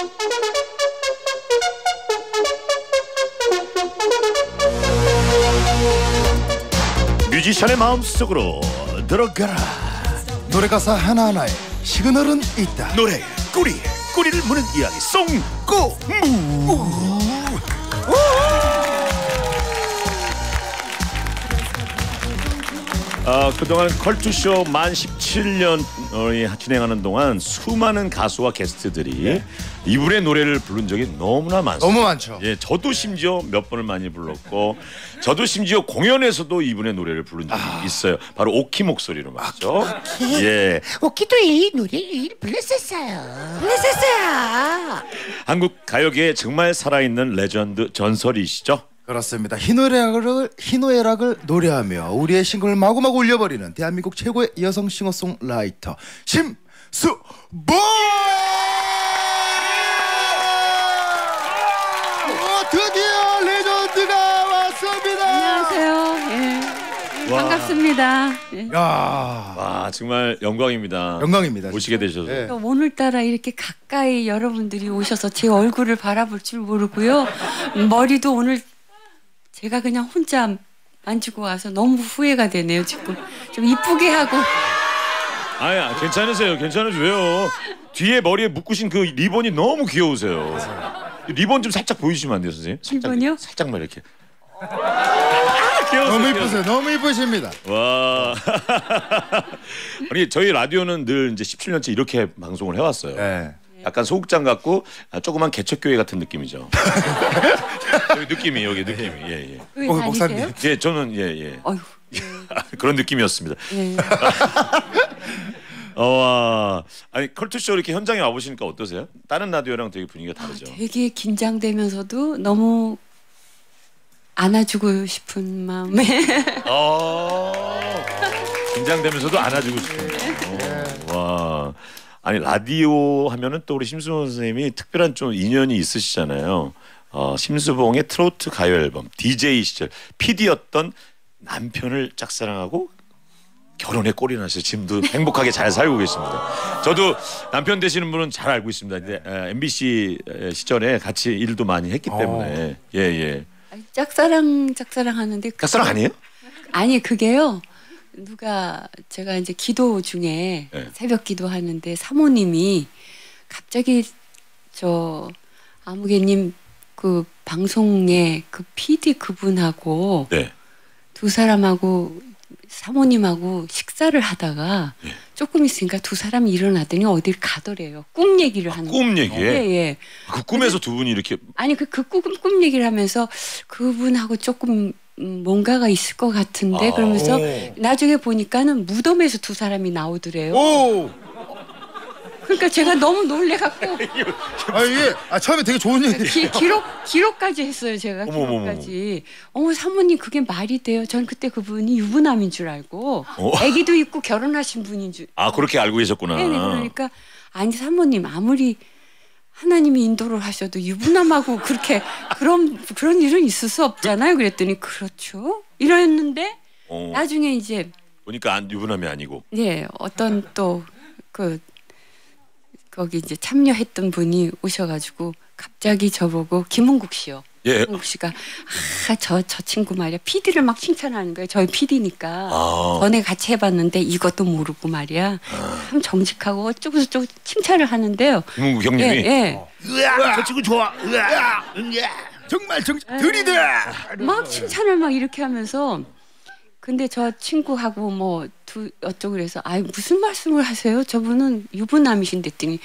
뮤지션의 마음속으로 들어가라. 노래 가사 하나하나에 시그널은 있다. 노래 꼬리를 무는 이야기 송꼬무. 그동안 컬투쇼 만 17년 진행하는 동안 수많은 가수와 게스트들이 이분의 노래를 부른 적이 너무나 많습니다. 너무 많죠. 예, 저도 심지어 몇 번을 많이 불렀고, 저도 심지어 공연에서도 이분의 노래를 부른 적이 있어요. 바로 오키 목소리로 말이죠. 예, 오키도 이 노래를 불렀었어요. 한국 가요계에 정말 살아있는 레전드 전설이시죠. 그렇습니다. 희노애락을 노래하며 우리의 신곡을 마구마구 울려버리는 대한민국 최고의 여성 싱어송라이터 심수봉. 드디어 레전드가 왔습니다. 안녕하세요. 예. 반갑습니다. 예. 와, 정말 영광입니다. 영광입니다. 오시게 되셔서. 네. 오늘따라 이렇게 가까이 여러분들이 오셔서 제 얼굴을 바라볼 줄 모르고요. 머리도 오늘 제가 그냥 혼자 만지고 와서 너무 후회가 되네요. 지금 좀 이쁘게 하고. 아야, 괜찮으세요. 왜요? 뒤에 머리에 묶으신 그 리본이 너무 귀여우세요. 리본 좀 살짝 보여주시면 안 돼요, 선생님? 리본이요? 살짝만 이렇게. 너무 이쁘세요. 너무 이쁘십니다. 와. 아니, 저희 라디오는 늘 이제 17년째 이렇게 방송을 해왔어요. 네. 약간 소극장 같고 조그만 개척교회 같은 느낌이죠. 여기 느낌이. 예. 왜 목사님. 다니세요? 예, 저는 예. 어휴. 그런 느낌이었습니다. 예. 아니 컬투쇼 이렇게 현장에 와보시니까 어떠세요? 다른 라디오랑 되게 분위기가 다르죠. 되게 긴장되면서도 너무 안아주고 싶은 마음에. 긴장되면서도 안아주고 싶은. 와. 아니 라디오 하면은 또 우리 심수봉 선생님이 특별한 좀 인연이 있으시잖아요. 심수봉의 트로트 가요 앨범 DJ 시절 PD였던 남편을 짝사랑하고 결혼에 꼴이 나서 지금도 행복하게 잘 살고 계십니다. 저도 남편 되시는 분은 잘 알고 있습니다. 근데 MBC 시절에 같이 일도 많이 했기 때문에 예. 짝사랑 하는데 짝사랑 아니에요? 아니 그게요. 제가 이제 기도 중에 네. 새벽 기도하는데 사모님이 갑자기 저 아무개님 그 방송에 그 PD 그분하고 네. 두 사람하고 사모님하고 식사를 하다가 네. 조금 있으니까 두 사람이 일어나더니 어딜 가더래요. 꿈 얘기를 하는 꿈 얘기에? 예. 그 꿈에서 두 분이 이렇게 아니 그 꿈 얘기를 하면서 그분하고 조금 뭔가가 있을 것 같은데 그러면서 나중에 보니까는 무덤에서 두 사람이 나오더래요. 오. 그러니까 제가 너무 놀래갖고 이게 처음에 되게 좋은 얘기. 기록까지 했어요. 제가 어머머머. 기록까지. 사모님 그게 말이 돼요. 전 그때 그분이 유부남인 줄 알고 아기도 있고 결혼하신 분인 줄. 그렇게 알고 계셨구나. 네, 그러니까 아니 사모님 아무리 하나님이 인도를 하셔도 유부남하고 그렇게 그런 일은 있을 수 없잖아요. 그랬더니 그렇죠. 이랬는데 나중에 이제 보니까 유부남이 아니고. 네, 어떤 또 거기 이제 참여했던 분이 오셔가지고 갑자기 저보고 김은국 씨요. 예. 김은국 씨가 저 친구 말이야 PD를 막 칭찬하는 거예요. 저희 PD니까 전에 같이 해봤는데 이것도 모르고 말이야 참 정직하고 어쩌고 칭찬을 하는데요. 김은국 형님이. 예. 으아, 저 친구 좋아. 으아, 정말 들이대. 막 칭찬을 막 이렇게 하면서 근데 저 친구하고 뭐 어쩌고 그래서 무슨 말씀을 하세요? 저분은 유부남이신데 했더니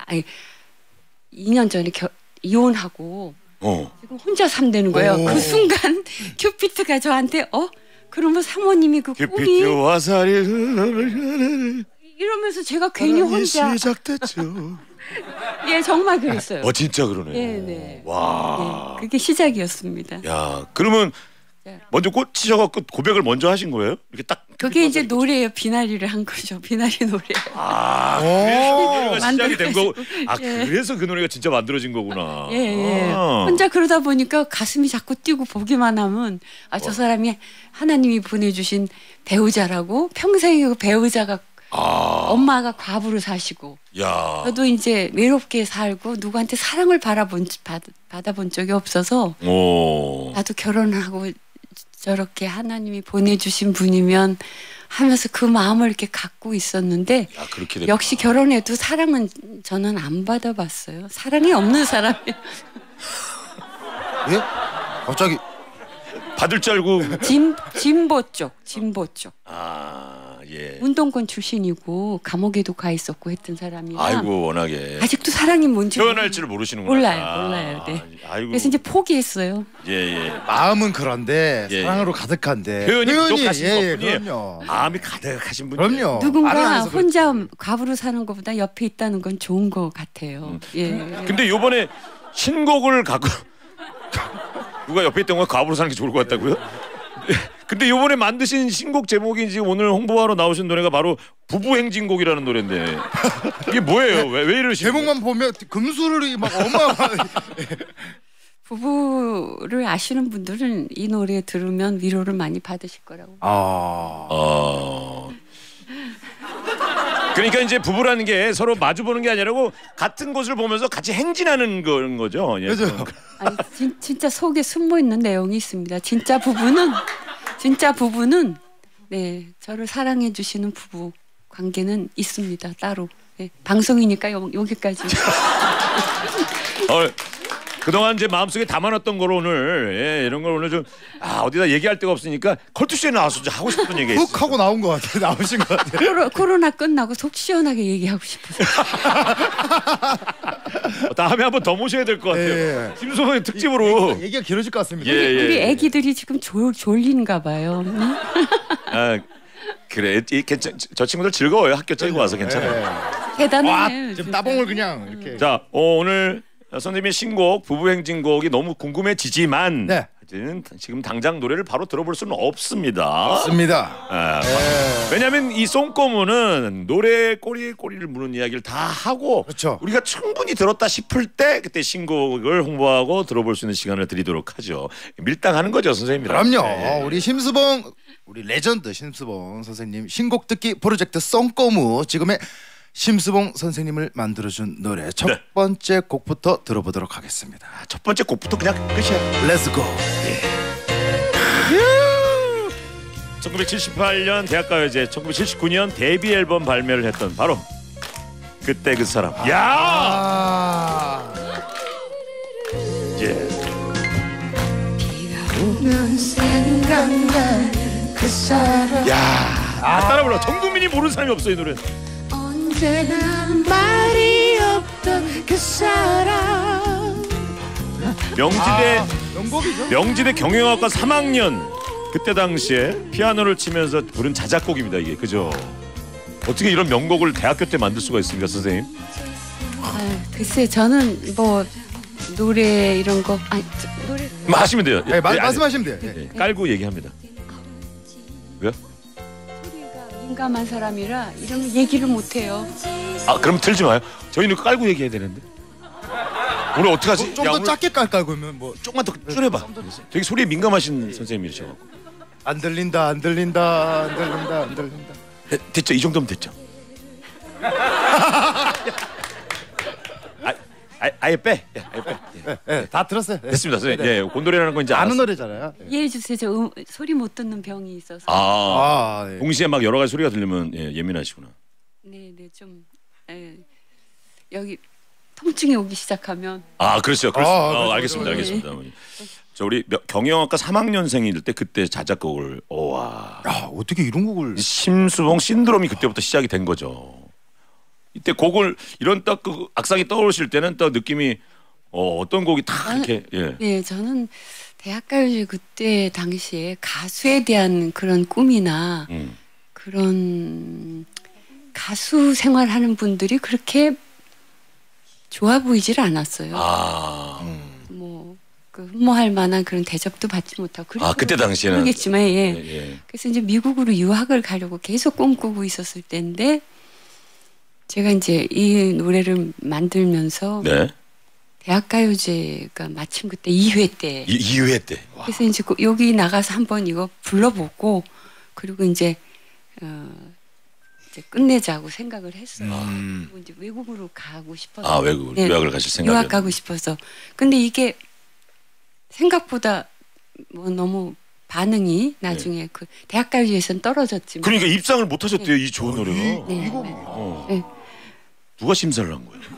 2년 전에 이혼하고 지금 혼자 산다는 거예요. 그 순간 큐피트가 저한테 그러면 사모님이 그 꿈이 큐피트와 사리를 이러면서 제가 괜히 혼자 시작됐죠. 예 정말 그랬어요. 진짜 그러네. 네. 와. 그게 시작이었습니다. 야, 그러면 먼저 꽂히셔갖고 고백을 먼저 하신 거예요? 이렇게 딱. 그게 이제 노래예요. 비나리를 한 거죠. 비나리 노래. 그래서 그 노래가 시작이 된 거고. 예. 그래서 그 노래가 진짜 만들어진 거구나. 예. 혼자 그러다 보니까 가슴이 자꾸 뛰고 보기만 하면 저 사람이 하나님이 보내주신 배우자라고 평생에 그 배우자가 엄마가 과부로 사시고 야. 저도 이제 외롭게 살고 누구한테 사랑을 받아본 적이 없어서 오. 나도 결혼하고 저렇게 하나님이 보내주신 분이면 하면서 그 마음을 이렇게 갖고 있었는데 야, 그렇게 역시 결혼해도 사랑은 저는 안 받아봤어요. 사랑이 없는 사람이 예? 갑자기 받을 줄 알고. 진보 쪽 아, 예. 운동권 출신이고 감옥에도 가 있었고 했던 사람이라 아이고, 워낙에 아직도 사랑이 뭔지 표현할 줄 모르시는구나. 몰라요. 네. 아이고. 그래서 이제 포기했어요. 예, 예. 마음은 그런데 예. 사랑으로 가득한데 표현이 부족하신 예, 것뿐이에요. 그럼요. 마음이 가득하신 분. 그럼요. 말을 안 누군가 해서 혼자 그렇지. 과부로 사는 것보다 옆에 있다는 건 좋은 것 같아요. 예. 근데 요번에 신곡을 갖고 누가 옆에 있던 거 과부로 사는 게 좋을 것 같다고요? 근데 요번에 만드신 신곡 제목이 지금 오늘 홍보하러 나오신 노래가 바로 부부행진곡이라는 노래인데 이게 뭐예요? 왜 이러시는 거예요? 제목만 보면 금수를 막 어마어마하게 부부를 아시는 분들은 이 노래 들으면 위로를 많이 받으실 거라고. 그러니까 이제 부부라는 게 서로 마주보는 게 아니라고 같은 곳을 보면서 같이 행진하는 그런 거죠. 예. 그죠? 아니, 진짜 속에 숨어 있는 내용이 있습니다. 진짜 부부는 네 저를 사랑해 주시는 부부 관계는 있습니다. 따로. 네, 방송이니까 여기까지. 그동안 제 마음속에 담아놨던 걸 오늘 이런 걸 오늘 좀 어디다 얘기할 데가 없으니까 컬투쇼에 나와서 좀 하고 싶은 얘기 있어요. 훅 하고 나온 것 같아요. 나오신 것 같아요. 코로나 끝나고 속 시원하게 얘기하고 싶어서. 다음에 한번 더 모셔야 될 것 같아요. 예. 심수봉의 특집으로. 얘기가 길어질 것 같습니다. 예. 우리 애기들이 지금 졸린가 봐요. 그래, 저 친구들 즐거워요. 학교 째고 와서 괜찮아요. 대단해. 지금 따봉을 그냥 이렇게. 자, 오늘 선생님의 신곡 부부행진곡이 너무 궁금해지지만 네. 지금 당장 노래를 바로 들어볼 수는 없습니다. 맞습니다. 왜냐하면 이 송꼬무는 노래 꼬리에 꼬리를 무는 이야기를 다 하고 그렇죠. 우리가 충분히 들었다 싶을 때 그때 신곡을 홍보하고 들어볼 수 있는 시간을 드리도록 하죠. 밀당하는 거죠, 선생님이랑. 그럼요. 우리 심수봉 우리 레전드 심수봉 선생님 신곡 듣기 프로젝트 송꼬무 지금의 심수봉 선생님을 만들어준 노래 첫 네. 번째 곡부터 들어보도록 하겠습니다. 첫 번째 곡부터 그냥 끝이야. Let's go. 1978년 대학가요제, 1979년 데뷔 앨범 발매를 했던 바로 그때 그 사람. 야! 예. 그 사람 야! 따라 불러. 전 국민이 모르는 사람이 없어 이 노래. 언제나 말이 없던 그 사람 명지대 경영학과 3학년 그때 당시에 피아노를 치면서 부른 자작곡입니다 이게. 그죠? 어떻게 이런 명곡을 대학교 때 만들 수가 있습니까, 선생님? 글쎄 저는 뭐 노래 이런 거 노래 하시면 돼요. 네, 말씀하시면 돼요. 예. 깔고 얘기합니다. 왜요? 소리가 민감한 사람이라 이런 얘기를 못 해요. 그럼 틀지 마요. 저희는 깔고 얘기해야 되는데. 오늘 어떡하지? 좀 더 작게 깔까 그러면 뭐 안 조금만 더 줄여봐. 되게 소리에 민감하신 선생님이셔. 들린다 안 들린다 안 들린다 안 들린다. 됐죠? 이 정도면 됐죠? 아예 빼. 아예 빼. 예, 다 들었어요. 예. 됐습니다, 선생님. 네. 예, 곤돌이라는 건 이제 아는 알았어요. 노래잖아요. 예. 이해해 주세요. 저 소리 못 듣는 병이 있어서. 예. 동시에 막 여러 가지 소리가 들리면 예민하시구나. 네, 좀 여기 통증이 오기 시작하면 그렇죠. 그렇죠. 알겠습니다. 네. 알겠습니다. 저 우리 경영학과 3학년생일 때 그때 자작곡을 와. 야, 어떻게 이런 곡을 심수봉 신드롬이 그때부터 시작이 된 거죠. 이때 곡을 이런 딱 그 악상이 떠오르실 때는 또 느낌이 어떤 곡이 다 이렇게 네, 저는 대학가요제 그때 당시에 가수에 대한 그런 꿈이나 그런 가수 생활하는 분들이 그렇게 좋아 보이질 않았어요. 그 흠모할 만한 그런 대접도 받지 못하고. 그때 당시에는 모르겠지만 그래서 이제 미국으로 유학을 가려고 계속 꿈꾸고 있었을 때인데 제가 이제 이 노래를 만들면서 대학가요제가 마침 그때 2회 때. 2회 때. 그래서 이제 여기 나가서 한번 이거 불러보고 그리고 이제 이제 끝내자고 생각을 했어요. 음. 그리고 이제 외국으로 가고 싶어서. 아 외국 유학을 가실 생각이요. 유학 가고 싶어서. 근데 이게 생각보다 뭐 너무 반응이 나중에 그 대학가요제에서는 떨어졌지만. 그러니까 입상을 못 하셨대요 이 좋은 노래가. 네. 이거 네. 누가 심사를 한 거예요?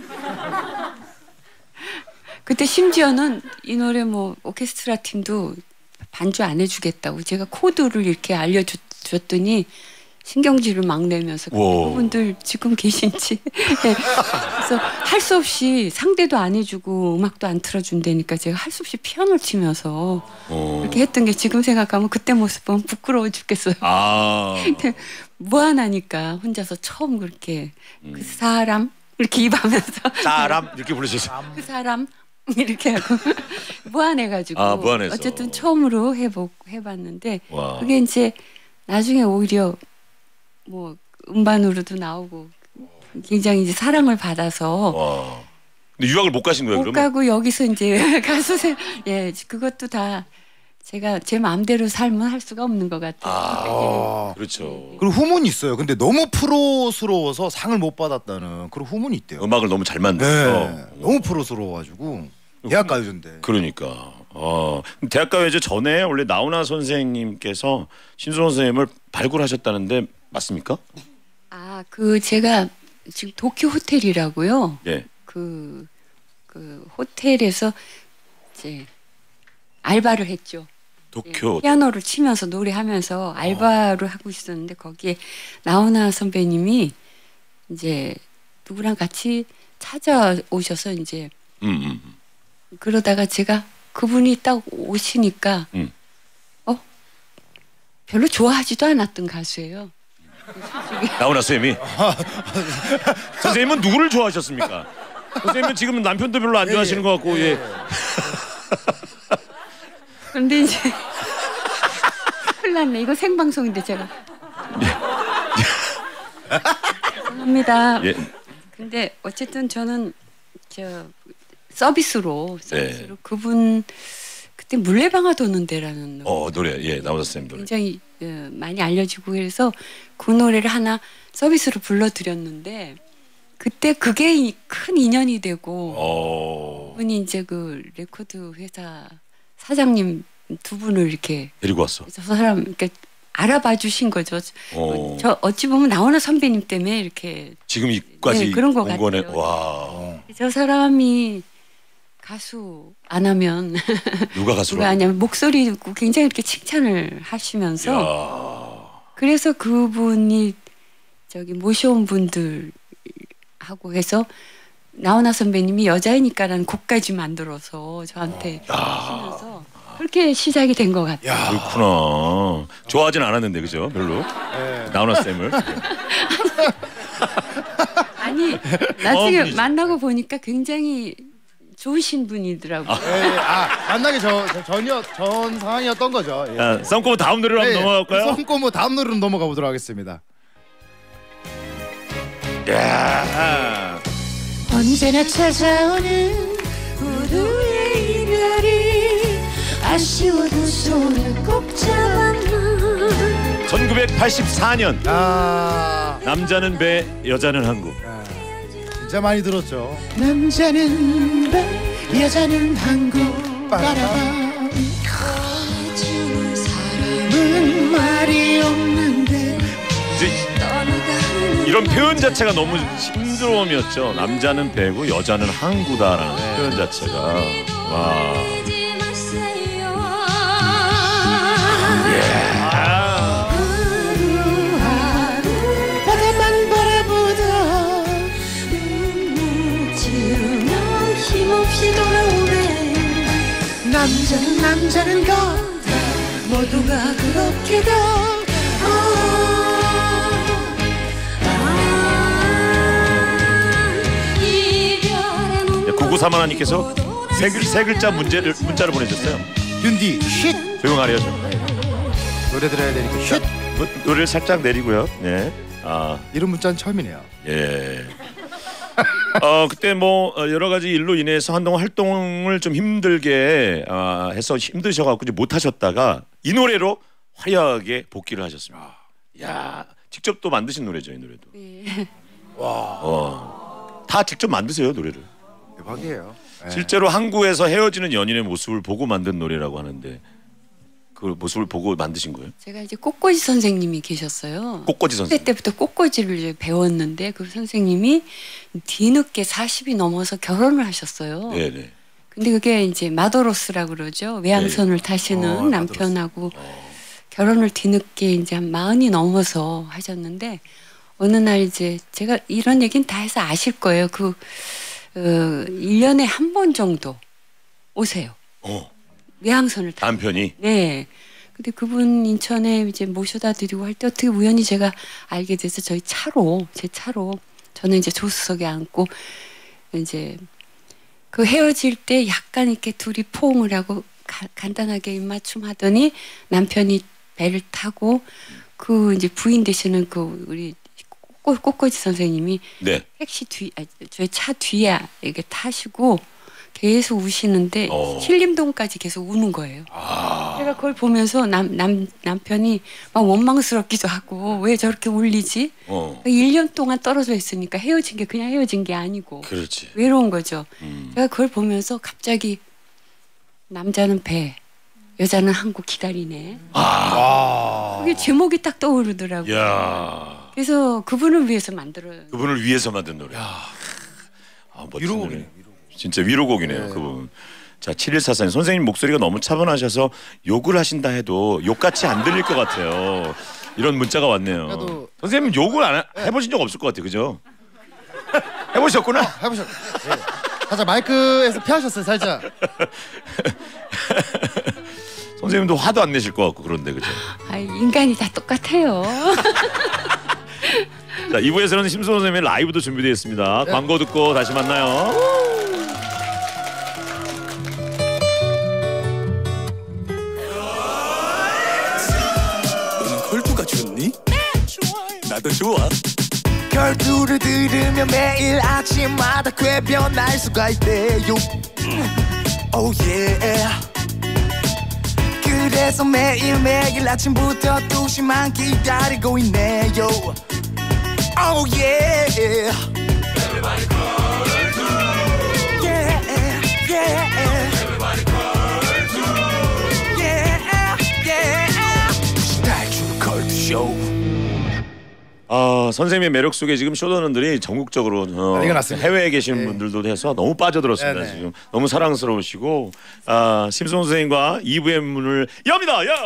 그때 심지어는 이 노래 뭐 오케스트라 팀도 반주 안 해주겠다고 제가 코드를 이렇게 알려줬더니 신경질을 막 내면서 와. 그분들 지금 계신지 네. 그래서 할 수 없이 상대도 안 해주고 음악도 안 틀어준다니까 제가 할 수 없이 피아노를 치면서 이렇게 했던 게 지금 생각하면 그때 모습 보면 부끄러워 죽겠어요. 아. 무한하니까 혼자서 처음 그렇게 그 사람 이렇게 입하면서 사람 이렇게 부르셨어요. 그 사람 이렇게 하고 무안해가지고 아, 무안해서. 어쨌든 처음으로 해봤는데 와. 그게 이제 나중에 오히려 뭐 음반으로도 나오고 굉장히 이제 사랑을 받아서 와. 근데 유학을 못 가신 거예요 못 그러면? 가고 여기서 이제 가수 예 그것도 다 제가 제 마음대로 삶은 할 수가 없는 것 같아요. 아. 그렇죠. 그리고 후문이 있어요. 근데 너무 프로스러워서 상을 못 받았다는 그런 후문이 있대요. 음악을 너무 잘 만들어서. 네. 너무 프로스러워가지고 대학가요제인데. 그러니까. 대학가요제 전에 원래 나훈아 선생님께서 심수봉 선생님을 발굴하셨다는데 맞습니까? 아, 그 제가 지금 도쿄 호텔이라고요. 예. 그 호텔에서 이제 알바를 했죠. 도쿄. 피아노를 치면서 노래하면서 알바를 하고 있었는데 거기에 나훈아 선배님이 이제 누구랑 같이 찾아오셔서 이제 그러다가 제가 그분이 딱 오시니까 별로 좋아하지도 않았던 가수예요. 나훈아 선생님이. 선생님은 누구를 좋아하셨습니까? 선생님은 지금 남편도 별로 안 좋아하시는 것 같고 예. 그런데 이제 큰일 났네. 이거 생방송인데 제가 죄송합니다. 예. 근데 어쨌든 저는 서비스로 그분 그때 물레방아 도는 데라는 노래 예 나훈아 선생님 노래 굉장히 많이 알려지고 해서 그 노래를 하나 서비스로 불러드렸는데 그때 그게 큰 인연이 되고 그분이 이제 그 레코드 회사 사장님 두 분을 이렇게 데리고 왔어. 저 사람 이렇게 알아봐 주신 거죠. 저 어찌 보면 나훈아 선배님 때문에 이렇게 지금 이까지 그런 것 온 거네. 같아요. 와. 저 사람이 가수 안 하면 누가 가수로? 누가 하냐면 목소리 듣고 굉장히 이렇게 칭찬을 하시면서 그래서 그분이 저기 모셔온 분들하고 해서 나훈아 선배님이 여자이니까라는 곡까지 만들어서 저한테 하시면서 그렇게 시작이 된 것 같아요. 야. 그렇구나. 좋아하진 않았는데 그죠? 별로. 나훈아 쌤을. 아니 나중에 분이죠. 만나고 보니까 굉장히 좋으신 분이더라고요. 만나기 전 상황이었던 거죠. 예. 야, 썸꼬 다음 노래로 한번 넘어갈까요? 썸꼬모 다음 노래로 넘어가 보도록 하겠습니다. 야. 언제나 찾아오는 우리의 이별이 아쉬워도 손을 꼭 잡았나 1984년 남자는 배 여자는 항구. 진짜 많이 들었죠. 남자는 배 여자는 항구 바라봐 사람은 말이 없는데 이런 표현 자체가 너무 싱그러움이었죠. 남자는 배고 여자는 항구다라는 표현 자체가 와. 바다만 바라보다 힘없이 돌아오네 남자는 걷다 모두가 그렇게 다 9931님께서 세 글자 문자를 보내셨어요. 윤디 쉿 조용하래요 좀. 노래 들어야 되니까 쉿 노래를 살짝 내리고요. 네. 이런 문자는 처음이네요. 예. 그때 뭐 여러 가지 일로 인해서 한동안 활동을 좀 힘들게 해서 힘드셔갖고 못 하셨다가 이 노래로 화려하게 복귀를 하셨습니다. 야 직접 또 만드신 노래죠, 이 노래도. 네. 다 직접 만드세요, 노래를. 대박이에요. 실제로 항구에서 헤어지는 연인의 모습을 보고 만든 노래라고 하는데 그 모습을 보고 만드신 거예요? 제가 이제 꽃꽂이 선생님이 계셨어요. 꽃꽂이 선생님. 그때 때부터 꽃꽂이를 이제 배웠는데 그 선생님이 뒤늦게 40이 넘어서 결혼을 하셨어요. 네네. 근데 그게 이제 마도로스라고 그러죠. 외항선을 타시는 남편하고 결혼을 뒤늦게 이제 한 40이 넘어서 하셨는데 어느 날 이제 제가 이런 얘기는 다 해서 아실 거예요. 1년에 한 번 정도 오세요. 외항선을 타. 남편이. 네. 근데 그분 인천에 이제 모셔다 드리고 할 때 어떻게 우연히 제가 알게 돼서 제 차로 저는 이제 조수석에 앉고 이제 그 헤어질 때 약간 이렇게 둘이 포옹을 하고 간단하게 입맞춤 하더니 남편이 배를 타고 그 이제 부인 되시는 그 우리 꽃꽂이 선생님이 네. 택시 저희 차 뒤에 이렇게 타시고 계속 우시는데 신림동까지 계속 우는 거예요. 제가 그걸 보면서 남편이 막 원망스럽기도 하고 왜 저렇게 울리지? 1년 동안 떨어져 있으니까 헤어진 게 그냥 헤어진 게 아니고 그렇지. 외로운 거죠. 제가 그걸 보면서 갑자기 남자는 배, 여자는 항구 기다리네. 그게 제목이 딱 떠오르더라고요. 야. 그래서 그분을 위해서 만들어요. 그분을 위해서 만든 노래. 멋진 위로곡이네. 노래. 진짜 위로곡이네요. 그분. 자, 7144님 선생님 목소리가 너무 차분하셔서 욕을 하신다 해도 욕같이 안 들릴 것 같아요. 이런 문자가 왔네요. 그래도- 선생님 욕을 안 해보신 적 없을 것 같아요. 그죠? 해보셨구나. 해보셨. 살짝 마이크에서 피하셨어요, 살짝. 선생님도 화도 안 내실 것 같고 그런데 그죠? 인간이 다 똑같아요. 자, 2부에서는 심수원 선생님의 라이브도 준비되어 있습니다. 광고 듣고 다시 만나요. 너는 컬투가 좋니? 나도 좋아. 결투를 들으면 매일 아침마다 쾌변할 수가 있대요. Oh yeah. 그래서 매일매일 아침부터 2시만 기다리고 있네요. Oh yeah. Everybody call yeah, yeah. Everybody call yeah, yeah. 달주는 컬투쇼. 선생님의 매력 속에 지금 쇼더는들이 전국적으로 난리가 났습니다. 해외에 계시는 분들도 해서 너무 빠져들었습니다. 네네. 지금 너무 사랑스러우시고 심수원 선생님과 2부의 문을 엽니다. 요!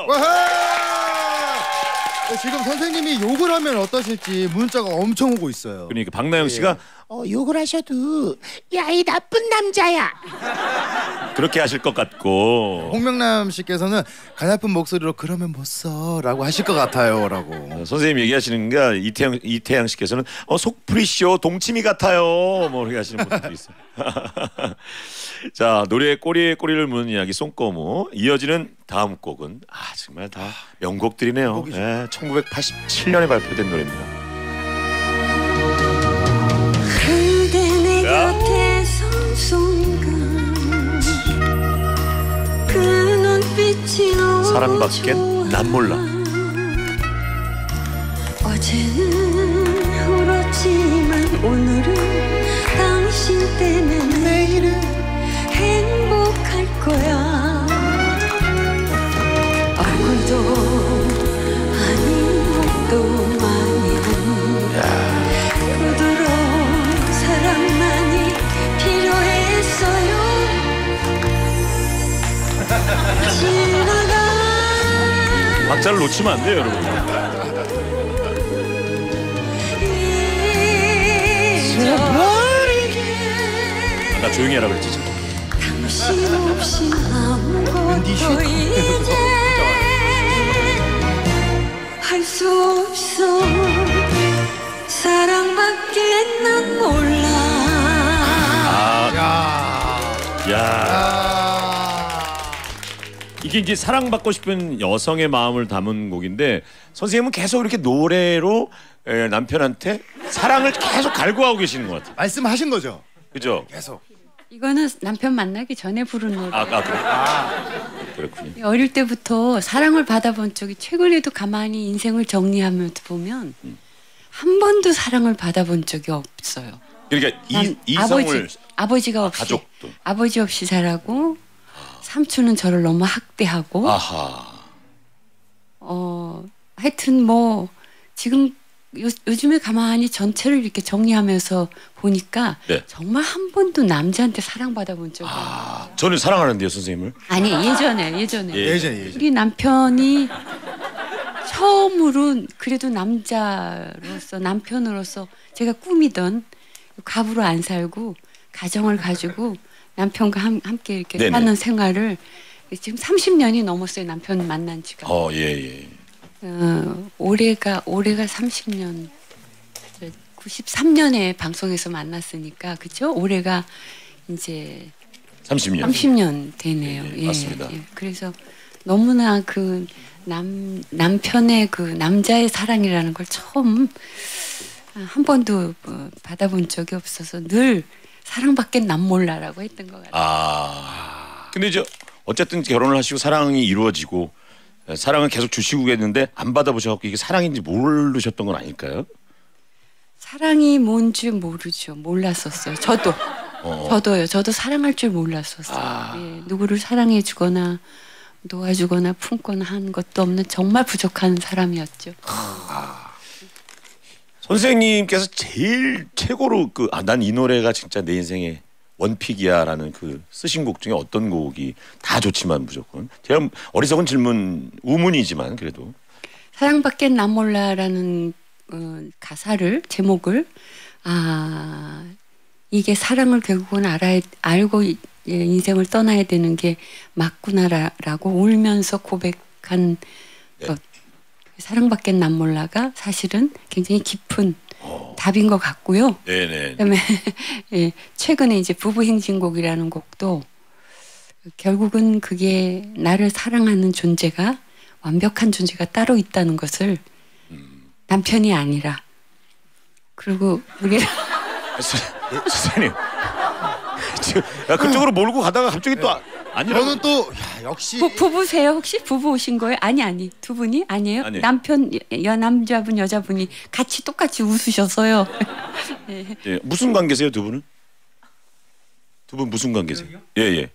지금 선생님이 욕을 하면 어떠실지 문자가 엄청 오고 있어요. 그러니까 박나영 씨가 욕을 하셔도 야 이 나쁜 남자야. 그렇게 하실 것 같고 홍명남 씨께서는 가냘픈 목소리로 그러면 못 써라고 하실 것 같아요라고. 선생님 얘기하시는 게 이태양 씨께서는 속풀이쇼 동치미 같아요. 뭐 이렇게 하시는 분들도 있어요. 자, 노래의 꼬리에 꼬리를 무는 이야기 송꼬무. 이어지는 다음 곡은 정말 다 명곡들이네요. 1987년에 발표된 노래입니다. 그대 내 곁에 선 순간 그 눈빛이 너무 사랑밖엔 난 몰라. 어제는 울었지만 오늘은 당신 때문에 내일은 행복할 거야. 얼굴도 아닌 목도 마냥 부드러운 사랑만이 필요했어요. 지나가 박자를 놓치면 안 돼요, 여러분. 아까 조용히 하라 그랬지. 지금. 당신 없인 아무것도 이제 할 수 없어. 사랑밖에 난 몰라. 이게 이제 사랑받고 싶은 여성의 마음을 담은 곡인데 선생님은 계속 이렇게 노래로 남편한테 사랑을 계속 갈구하고 계시는 것 같아요. 말씀하신 거죠? 그죠? 계속. 이거는 남편 만나기 전에 부른 노래. 그래. 그렇군요. 어릴 때부터 사랑을 받아본 적이 최근에도 가만히 인생을 정리하면서 보면 한 번도 사랑을 받아본 적이 없어요. 그러니까 이성을 아버지가 없이 가족도. 아버지 없이 자라고 삼촌은 저를 너무 학대하고 아하. 하여튼 뭐 지금 요즘에 가만히 전체를 이렇게 정리하면서 보니까 네. 정말 한 번도 남자한테 사랑받아본 적이 없어요. 아, 저는 사랑하는데요, 선생님을. 아니 예전에 예전에. 우리 남편이 처음으로 그래도 남편으로서 제가 꾸미던 갑으로 안 살고 가정을 가지고 남편과 함께 이렇게 네네. 사는 생활을 지금 30년이 넘었어요. 남편 만난 지가. 예. 올해가 30년. 93년에 방송에서 만났으니까 그죠? 올해가 이제 30년. 30년 되네요. 예, 맞습니다. 그래서 너무나 그 남편의 그 남자의 사랑이라는 걸 처음 한 번도 받아본 적이 없어서 늘 사랑밖엔 난 몰라라고 했던 것 같아요. 근데 이제 어쨌든 결혼을 하시고 사랑이 이루어지고 사랑을 계속 주시고 계는데 안 받아보셔갖고 이게 사랑인지 모르셨던 건 아닐까요? 사랑이 뭔지 모르죠. 몰랐었어요. 저도요. 저도 사랑할 줄 몰랐었어요. 예, 누구를 사랑해주거나 놓아주거나 품거나 한 것도 없는 정말 부족한 사람이었죠. 선생님께서 제일 최고로 난 이 노래가 진짜 내 인생의 원픽이야라는 그 쓰신 곡 중에 어떤 곡이 다 좋지만 무조건 제가 어리석은 질문 우문이지만 그래도 사랑밖엔 난 몰라라는 가사를 제목을 이게 사랑을 결국은 알고 인생을 떠나야 되는 게 맞구나라고 울면서 고백한 것. 사랑밖엔 난 몰라가 사실은 굉장히 깊은 답인 것 같고요. 네네. 그다음에 예, 최근에 이제 부부행진곡이라는 곡도 결국은 그게 나를 사랑하는 존재가 완벽한 존재가 따로 있다는 것을 남편이 아니라 그리고 우리 선생님 지금 그쪽으로 몰고 가다가 갑자기 또 아니라고. 저는 또 역시 부부세요 혹시? 부부 오신 거예요? 아니 두 분이 아니에요? 아니에요. 남편 남자분 여자분이 같이 똑같이 웃으셔서요. 예, 무슨 관계세요 두 분은? 두 분 무슨 관계세요? 예.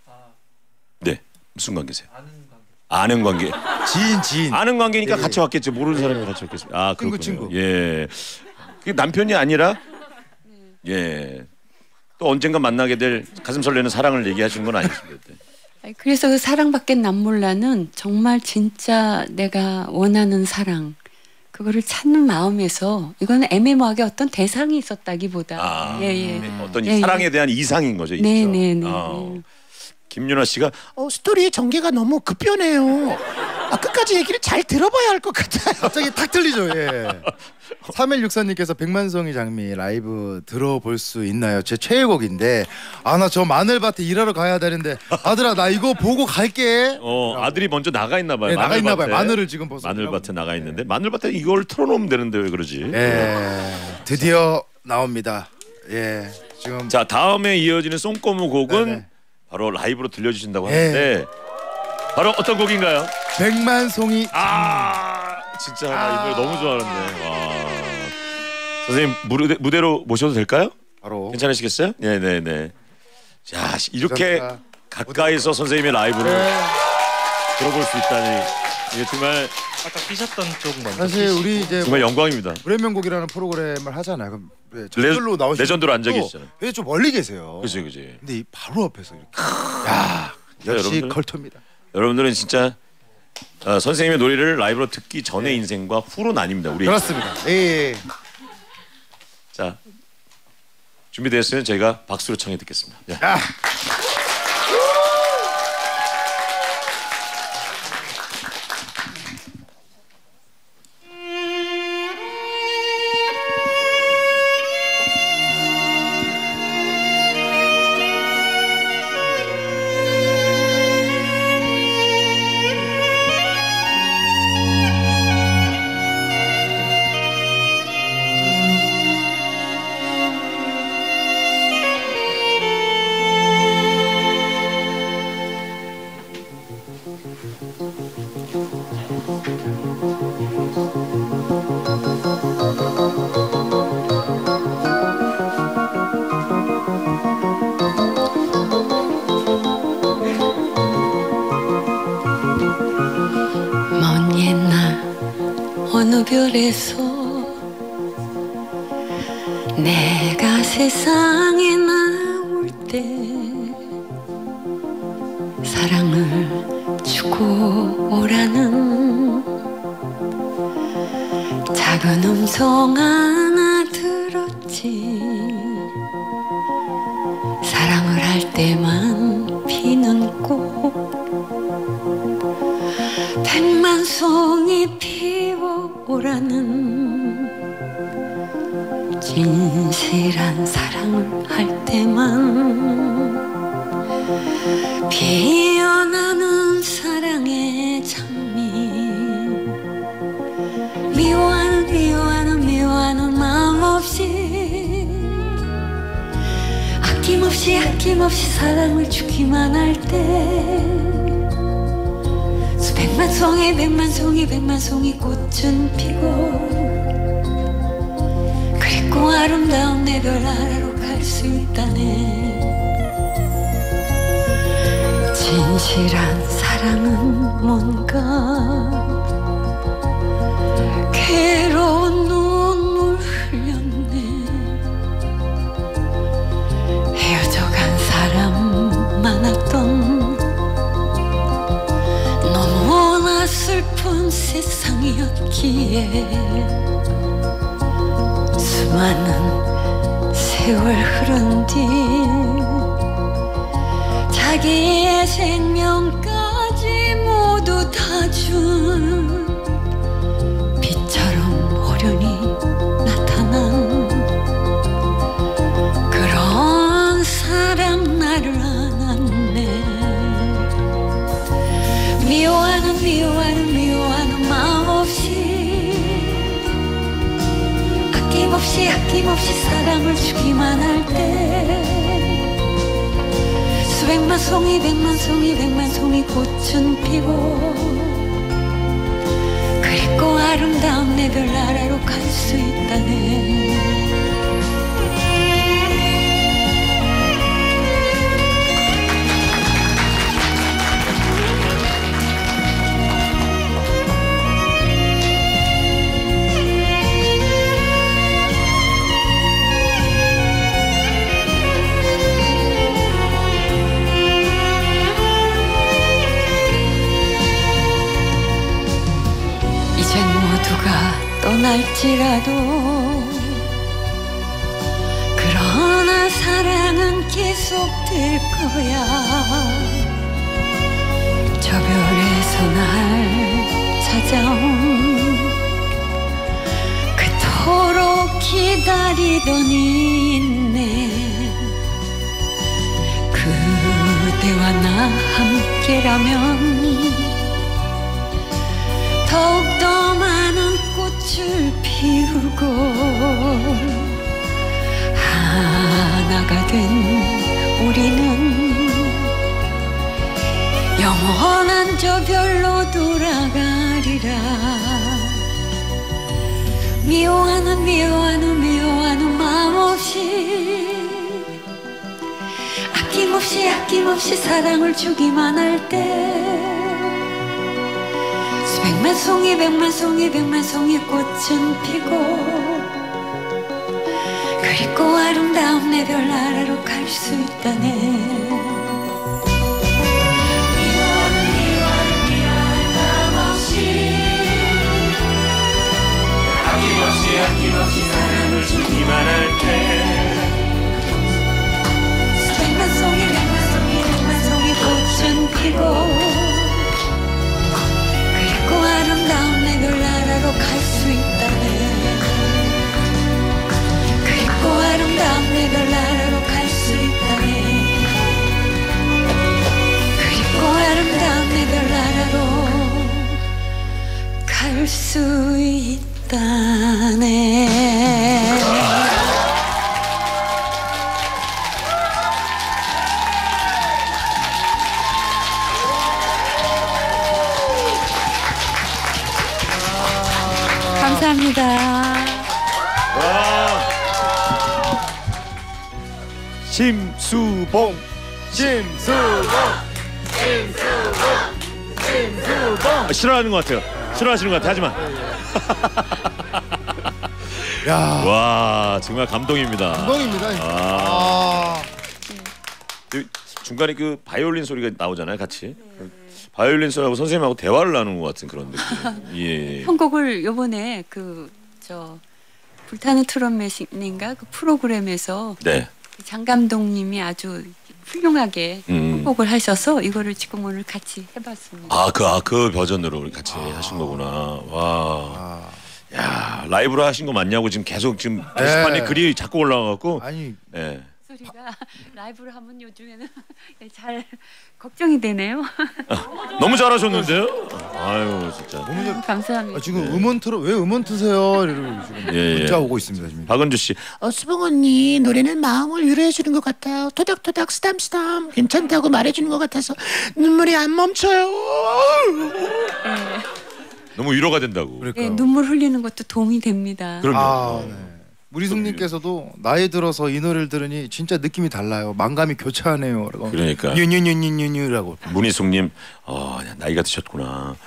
네 무슨 관계세요? 아는 관계. 지인. 아는 관계니까 예. 같이 왔겠죠. 모르는 사람이 같이 왔겠어요. 아 그렇군요. 친구. 예. 그게 남편이 아니라 예. 또 언젠가 만나게 될 가슴 설레는 사랑을 얘기하시는 건 아니십니까? 그래서 그 사랑밖엔 난 몰라는 정말 진짜 내가 원하는 사랑 그거를 찾는 마음에서 이거는 애매모호하게 어떤 대상이 있었다기보다 어떤 사랑에 대한 이상인 거죠. 네네네. 김윤아 씨가 스토리의 전개가 너무 급변해요. 끝까지 얘기를 잘 들어봐야 할 것 같아요. 갑자기 탁 틀리죠. 예. 3164님께서 백만송이 장미 라이브 들어볼 수 있나요? 제 최애곡인데 나 저 마늘밭에 일하러 가야 되는데 아들아 나 이거 보고 갈게. 아들이 먼저 나가 있나 봐요. 네, 나가 있나 봐요. 마늘을 지금 벗어. 마늘밭에 나가 있는데 마늘밭에 이걸 틀어놓으면 되는데 왜 그러지? 예. 드디어 나옵니다. 예. 지금 자 다음에 이어지는 송꼬무 곡은 네네. 바로 라이브로 들려주신다고 예. 하는데 바로 어떤 곡인가요? 백만송이 진짜 나 이 노래 너무 좋아하는데. 와. 선생님 무대로 모셔도 될까요? 바로 괜찮으시겠어요? 네네네. 자 이렇게 감사합니다. 가까이서 선생님의 라이브를 들어볼 수 있다니 이게 정말 아까 끼셨던 쪽 먼저. 사실 우리 이제 정말 영광입니다. 불의명곡이라는 프로그램을 하잖아요. 그럼 저절로 나오시고 레전드로 앉아 계시잖아요. 왜 좀 멀리 계세요. 그지. 근데 이 바로 앞에서 이렇게 야 역시 여러분들. 컬투입니다. 여러분들은 진짜 선생님의 노래를 라이브로 듣기 전의 인생과 후로 나뉩니다. 우리 그렇습니다. 예. 자 준비되었으면 저희가 박수로 청해 듣겠습니다. 네. 그래서 내가 세상에 나올 때 사랑을 주고 오라는 작은 음성 하나 들었지. 사랑을 할 때만 피는 꽃 백만 송이 피워오라는 진실한 사랑을 할 때만 피어나는 사랑의 장미. 미워하는 미워하는 미워하는 마음 없이 아낌없이 아낌없이 사랑을 주기만 할 때 수백만 송이 백만 송이 백만 송이 꽃은 피고 그리고 아름다운 내 별 아래로 갈 수 있다네. 진실한 사랑은 뭔가 괴로운 눈물 흘렸네. 헤어져간 사람 많았던 너무나 슬픈 세상이었기에 수많은 세월 흐른 뒤 자기의 생명까지 모두 다 준 빛처럼 호련히 나타난 그런 사람 나를 안았네. 미워하는 미워하는 미워하는 마음 없이 아낌없이 아낌없이 사랑을 주기만 할 때 수백만 송이 백만 송이 백만 송이 꽃은 피고 그리고 아름다운 내 별 아래로 갈 수 있다네. 떠날지라도 그러나 사랑은 계속될 거야. 저 별에서 날 찾아온 그토록 기다리던 인내 그대와 나 함께라면 더욱더 많은 꽃을 피우고 하나가 된 우리는 영원한 저 별로 돌아가리라. 미워하는 미워하는 미워하는 마음 없이 아낌없이 아낌없이 사랑을 주기만 할 때 백만 송이 백만 송이 백만 송이 꽃은 피고 그리고 아름다운 내 별 아래로 갈 수 있다네. 미워하는 미워하는 미워하는 마음 없이 아낌없이 아낌없이 사랑을 주기만 할 때 백만 송이 백만 송이 백만 송이 꽃은 피고 그리고 아름다운 내 별 아래로 갈 수 있다네. 그리고 아름다운 내 별 아래로 갈 수 있다네. 그리고 아름다운 내 별 아래로 갈 수 있다네. 감사합니다. 심수봉 심수봉 싫어하는 것 같아요. 싫어하시는 것 같아. 하지마. 야, 와 정말 감동입니다. 감동입니다. 아. 중간에 그 바이올린 소리가 나오잖아요, 같이. 바이올린 소리하고 선생님하고 대화를 나누는 것 같은 그런 느낌. 예. 편곡을 요번에 그 저 불타는 트럼펫인가 그 프로그램에서 네. 장 감독님이 아주 훌륭하게 편곡을 하셔서 이거를 지금 오늘 같이 해봤습니다. 그 버전으로 같이 하신 거구나. 와. 야 라이브로 하신 거 맞냐고 지금 계속 지금 게시판에 글이 자꾸 올라와갖고. 아니. 예. 소리가 라이브로 하면 요즘에는 잘 걱정이 되네요. 너무 잘하셨는데요? 아유 진짜. 감사합니다. 지금 음원 틀어 왜 음원 트세요? 이러고 지금 예. 문자 오고 있습니다 지금. 박은주 씨. 수봉 언니 노래는 마음을 위로해 주는 것 같아요. 토닥토닥 쓰담쓰담 괜찮다고 말해주는 것 같아서 눈물이 안 멈춰요. 너무 위로가 된다고. 그러니까요. 눈물 흘리는 것도 도움이 됩니다. 그럼요. 네. 무리숙님께서도 나이 들어서 이 노래를 들으니 진짜 느낌이 달라요. 만감이 교차하네요. 라고. 그러니까. 뉴뉴뉴뉴뉴라고. 문희숙님, 나이가 드셨구나.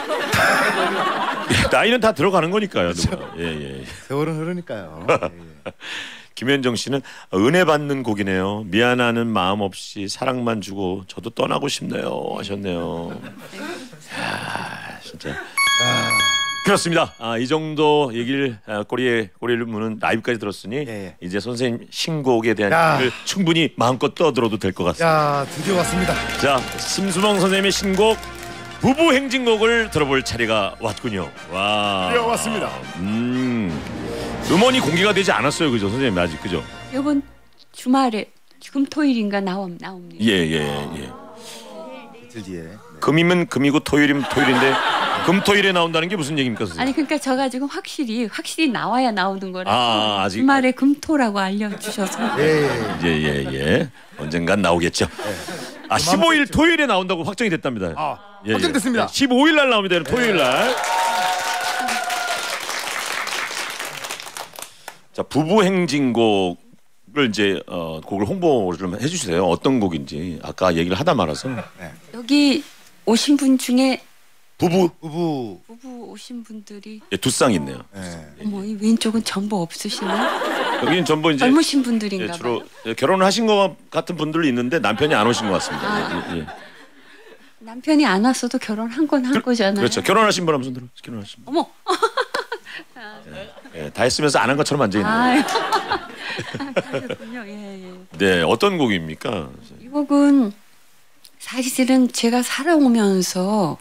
나이는 다 들어가는 거니까요. 누구나. 예. 세월은 흐르니까요. 예. 김현정 씨는 은혜 받는 곡이네요. 미안하는 마음 없이 사랑만 주고 저도 떠나고 싶네요 하셨네요. 야, 진짜. 그렇습니다. 이 정도 얘기를 꼬리를 무는 라이브까지 들었으니 예. 이제 선생님 신곡에 대한 얘기를 충분히 마음껏 떠들어도 될 것 같습니다. 야, 드디어 왔습니다. 자, 심수봉 선생님의 신곡 부부 행진곡을 들어볼 차례가 왔군요. 와. 드디어 왔습니다. 음원이 공개가 되지 않았어요, 그죠, 선생님 아직 그죠? 이번 주말에 금토일인가 나옵니다. 예. 이틀 뒤에. 금이면 금이고 토요일이면 토요일인데 금토일에 나온다는 게 무슨 얘기입니까, 선생님? 아니 그러니까 제가 지금 확실히 나와야 나오는 거라 아직 주말에 금토라고 알려주셔서 예. 언젠간 나오겠죠. 15일 토요일에 나온다고 확정이 됐답니다. 확정됐습니다. 15일 날 나옵니다. 토요일 날. 자, 부부 행진곡을 이제 곡을 홍보를 좀 해주세요. 어떤 곡인지 아까 얘기를 하다 말아서. 여기 오신 분 중에 부부 부부 오신 분들이 두 쌍 있네요. 어머 이 왼쪽은 전부 없으시나? 여기는 전부 이제 젊으신 분들인가 주로 봐요. 결혼을 하신 것 같은 분들이 있는데 남편이 안 오신 것 같습니다. 예. 남편이 안 왔어도 결혼한 건 한 거잖아요. 그렇죠. 결혼하신 분 한번 손 들어. 결혼하신 분. 어머. 다 했으면서 안 한 것처럼 앉아 있네요. 아유. 그렇군요. 예. 네, 어떤 곡입니까? 이 곡은 사실은 제가 살아오면서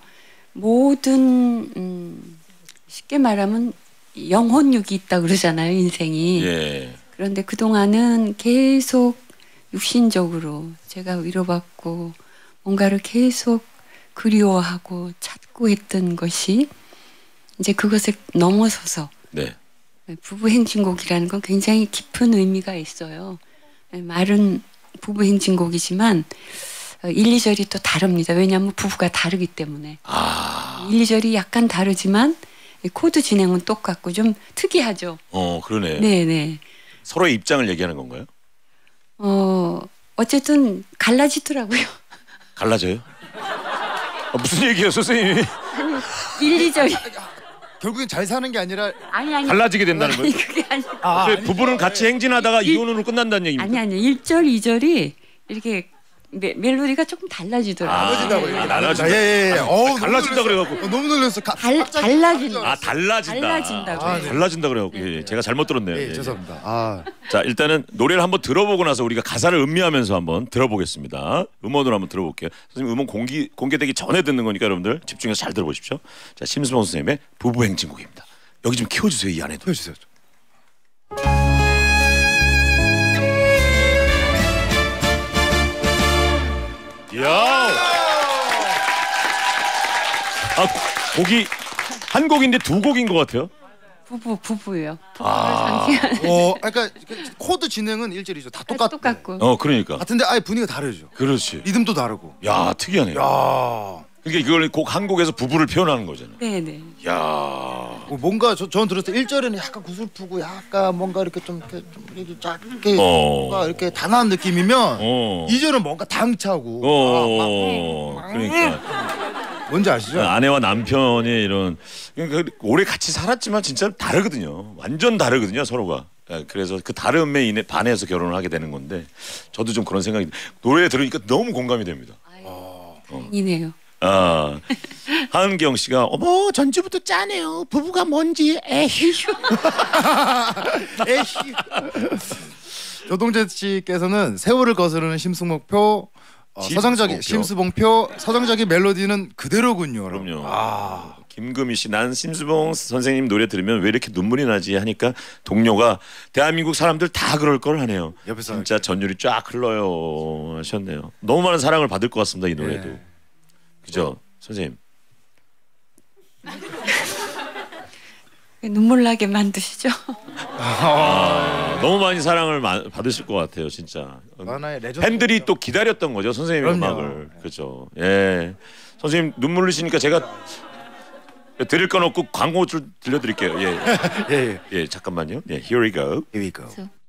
모든 쉽게 말하면 영혼육이 있다 그러잖아요, 인생이. 예. 그런데 그동안은 계속 육신적으로 제가 위로받고 뭔가를 계속 그리워하고 찾고 했던 것이 이제 그것을 넘어서서 네. 부부 행진곡이라는 건 굉장히 깊은 의미가 있어요. 말은 부부 행진곡이지만 1, 2절이 또 다릅니다. 왜냐하면 부부가 다르기 때문에. 1, 2절이 약간 다르지만 코드 진행은 똑같고 좀 특이하죠. 그러네. 네네. 서로의 입장을 얘기하는 건가요? 어쨌든 갈라지더라고요. 갈라져요? 무슨 얘기예요, 선생님이? 1, 2절이 결국엔 잘 사는 게 아니라 아니 갈라지게 된다는 거예요? 그게 아니. 부부는 같이 행진하다가 이혼으로 끝난다는 얘기입니까? 아니 1절, 2절이 이렇게 멜로디가 조금 달라지더라고요. 달라진다. 예. 갈라진다 그래갖고. 너무 놀랐어. 달라진다. 달라진다. 달라진다고요. 달라진다 그래갖고. 예, 제가 잘못 들었네요. 예, 죄송합니다. 자, 일단은 노래를 한번 들어보고 나서 우리가 가사를 음미하면서 한번 들어보겠습니다. 음원으로 한번 들어볼게요. 선생님 음원 공개되기 전에 듣는 거니까 여러분들 집중해서 잘 들어보십시오. 자, 심수봉 선생님의 부부 행진곡입니다. 여기 좀 키워주세요, 이 안에도. 키워주세요. 이야. 곡이 한 곡인데 두 곡인 것 같아요. 부부예요. 부부를 그러니까 코드 진행은 1절이죠. 다 똑같고. 그러니까. 같은데 아예 분위기가 다르죠. 그렇지. 리듬도 다르고. 야, 특이하네요. 야. 그러니까 이걸 곡 한 곡에서 부부를 표현하는 거잖아요. 네네. 야. 뭔가 저는 들었을 때 1절에는 약간 구슬프고 약간 뭔가 이렇게 좀 이렇게 짧게 뭔가 이렇게 단아한 느낌이면 2절은 뭔가 당차고 그러니까 뭔지 아시죠? 아내와 남편의 이런 그러니까 오래 같이 살았지만 진짜 다르거든요. 완전 다르거든요 서로가. 그래서 그 다름에 반해서 결혼을 하게 되는 건데 저도 좀 그런 생각이 노래 들으니까 너무 공감이 됩니다. 이네요. 하은경 씨가 어머 전주부터 짜네요. 부부가 뭔지 에휴. 에이씨. 조동재 씨께서는 세월을 거스르는 심수봉표 서정적인 멜로디는 그대로군요. 그럼요. 김금희 씨, 난 심수봉 선생님 노래 들으면 왜 이렇게 눈물이 나지 하니까 동료가 대한민국 사람들 다 그럴 걸 하네요. 옆에서 진짜 전율이 쫙 흘러요 하셨네요. 너무 많은 사랑을 받을 것 같습니다 이 노래도. 예. 그죠 선생님? 눈물 나게 만드시죠. 너무 많이 사랑을 받으실 것 같아요 진짜. 하나의 레전드. 팬들이 또 기다렸던 거죠 선생님의 그럼요. 음악을. 그렇죠. 예. 선생님 눈물 흘리시니까 제가 드릴 건 없고 광고 줄 들려드릴게요. 예. 예. 예 잠깐만요. 예, here we go. Here we go.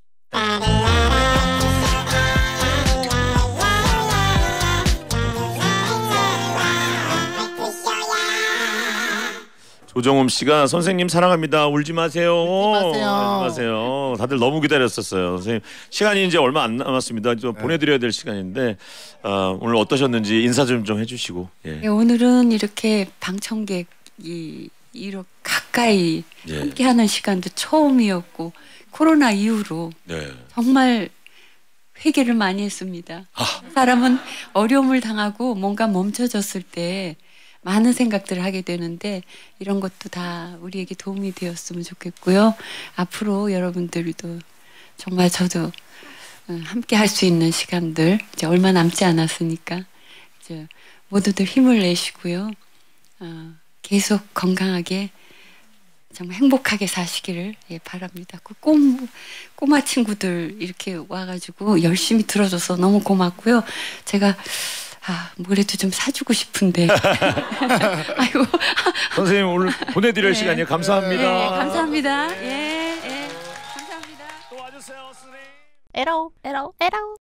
조정음 씨가 선생님 사랑합니다. 울지 마세요. 마세요. 울지 마세요. 다들 너무 기다렸었어요. 선생님 시간이 이제 얼마 안 남았습니다. 좀 보내드려야 될 시간인데 오늘 어떠셨는지 인사 좀 해주시고. 예. 예, 오늘은 이렇게 방청객이 이렇게 가까이 예. 함께하는 시간도 처음이었고 코로나 이후로 네. 정말 회개를 많이 했습니다. 사람은 어려움을 당하고 뭔가 멈춰졌을 때 많은 생각들을 하게 되는데 이런 것도 다 우리에게 도움이 되었으면 좋겠고요. 앞으로 여러분들도 정말 저도 함께 할 수 있는 시간들 이제 얼마 남지 않았으니까 이제 모두들 힘을 내시고요. 계속 건강하게 정말 행복하게 사시기를 바랍니다. 그 꼬마 친구들 이렇게 와가지고 열심히 들어줘서 너무 고맙고요. 제가 뭐라도 좀 사주고 싶은데. 아이고. 선생님 오늘 보내드릴 시간이에요. 감사합니다. 네, 감사합니다. 예, 감사합니다. 또 와주세요, 선생님. 에라오.